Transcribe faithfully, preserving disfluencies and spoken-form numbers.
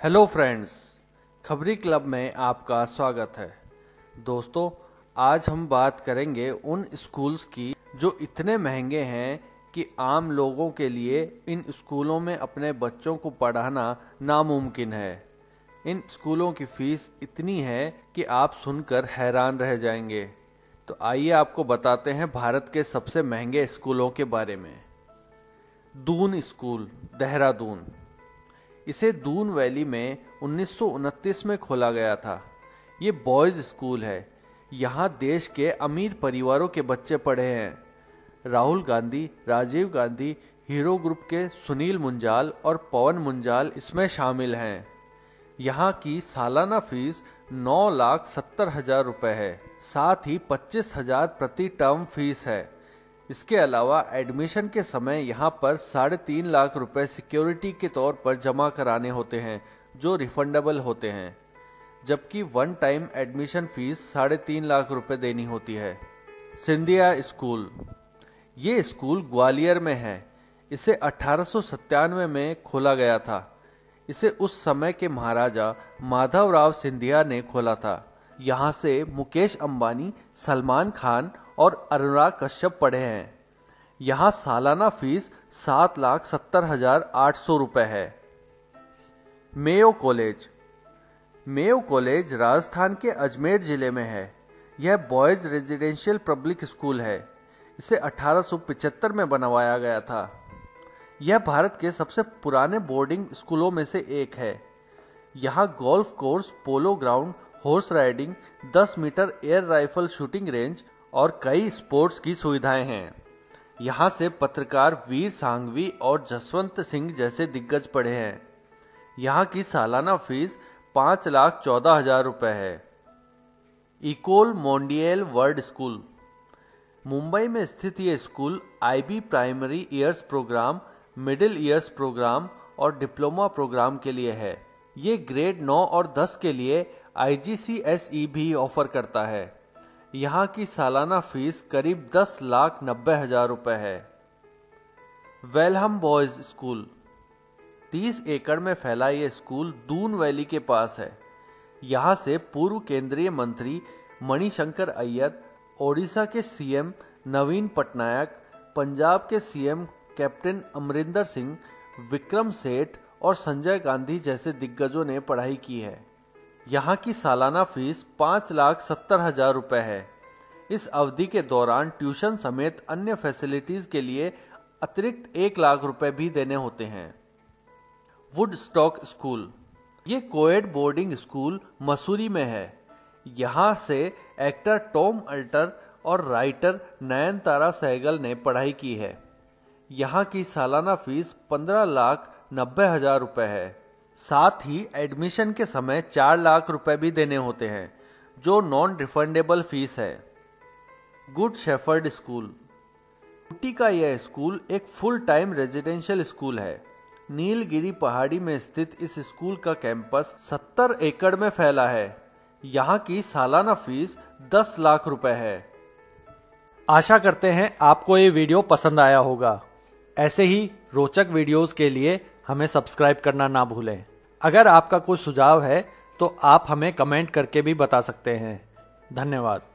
Hello friends, खबरी club में आपका स्वागत है। दोस्तों, आज हम बात करेंगे उन स्कूल्स की जो इतने महंगे हैं कि आम लोगों के लिए इन स्कूलों में अपने बच्चों को पढ़ाना नामुमकिन है। इन स्कूलों की फीस इतनी है कि आप सुनकर हैरान रह जाएंगे। तो आइए आपको बताते हैं भारत के सबसे महंगे स्कूलों के बारे में। दून स्कूल, देहरादून। इसे दून वैली में उन्नीस सौ उनतीस में खोला गया था। ये बॉयज़ स्कूल है। यहाँ देश के अमीर परिवारों के बच्चे पढ़े हैं। राहुल गांधी, राजीव गांधी, हीरो ग्रुप के सुनील मुंजाल और पवन मुंजाल इसमें शामिल हैं। यहाँ की सालाना फीस नौ लाख सत्तर हजार रुपये है। साथ ही पच्चीस हजार प्रति टर्म फीस है। इसके अलावा एडमिशन के समय यहाँ पर साढ़े तीन लाख रुपए सिक्योरिटी के तौर पर जमा कराने होते हैं, जो रिफंडेबल होते हैं, जबकि वन टाइम एडमिशन फीस साढ़े तीन लाख रुपए देनी होती है। सिंधिया स्कूल, ये स्कूल ग्वालियर में है। इसे अठारह सौ सत्तानवे में खोला गया था। इसे उस समय के महाराजा माधवराव सिंधिया ने खोला था। यहाँ से मुकेश अंबानी, सलमान खान और अनुराग कश्यप पढ़े हैं। यहाँ सालाना फीस सात लाख सत्तर हजार आठ सौ रुपये है। Mayo college, Mayo college Rajasthan के अजमेर जिले में है। यह बॉयज़ रेजिडेंशियल पब्लिक स्कूल है। इसे अठारह सौ पचहत्तर में बनवाया गया था। यह भारत के सबसे पुराने बोर्डिंग स्कूलों में से एक है। यहाँ golf course, polo ground, horse riding, दस metre air rifle shooting range और कई स्पोर्ट्स की सुविधाएं हैं। यहाँ से पत्रकार वीर सांघवी और जसवंत सिंह जैसे दिग्गज पढ़े हैं। यहाँ की सालाना फीस पाँच लाख चौदह हजार रुपये है। Ecole Mondiale World School, Mumbai में स्थित ये school IB primary years programme, middle years programme और डिप्लोमा प्रोग्राम के लिए है। ये ग्रेड नौ और दस के लिए आईजीसीएसई भी ऑफर करता है। यहाँ की सालाना फीस करीब दस लाख नब्बे हजार रुपये है। वेलहम बॉयज स्कूल, तीस एकड़ में फैला ये स्कूल दून वैली के पास है। यहाँ से पूर्व केंद्रीय मंत्री मणिशंकर अय्यर, ओडिशा के सीएम नवीन पटनायक, पंजाब के सीएम कैप्टन अमरिंदर सिंह, विक्रम सेठ और संजय गांधी जैसे दिग्गजों ने पढ़ाई की है। यहाँ की सालाना फीस पाँच लाख सत्तर हजार रुपये है। इस अवधि के दौरान ट्यूशन समेत अन्य फैसिलिटीज के लिए अतिरिक्त एक लाख रुपए भी देने होते हैं। वुडस्टॉक स्कूल, ये कोएड बोर्डिंग स्कूल मसूरी में है। यहाँ से एक्टर टॉम अल्टर और राइटर नयनतारा सहगल ने पढ़ाई की है। यहाँ की सालाना फीस पंद्रह लाख नब्बे हजार रुपये है। साथ ही एडमिशन के समय चार लाख रुपए भी देने होते हैं, जो नॉन रिफंडेबल फीस है। गुड शेफर्ड स्कूल, ऊटी का यह स्कूल एक फुल टाइम रेजिडेंशियल स्कूल है। नीलगिरी पहाड़ी में स्थित इस स्कूल का कैंपस सत्तर एकड़ में फैला है। यहाँ की सालाना फीस दस लाख रुपए है। आशा करते हैं आपको ये वीडियो पसंद आया होगा। ऐसे ही रोचक वीडियोस के लिए हमें सब्सक्राइब करना ना भूलें। अगर आपका कोई सुझाव है तो आप हमें कमेंट करके भी बता सकते हैं। धन्यवाद।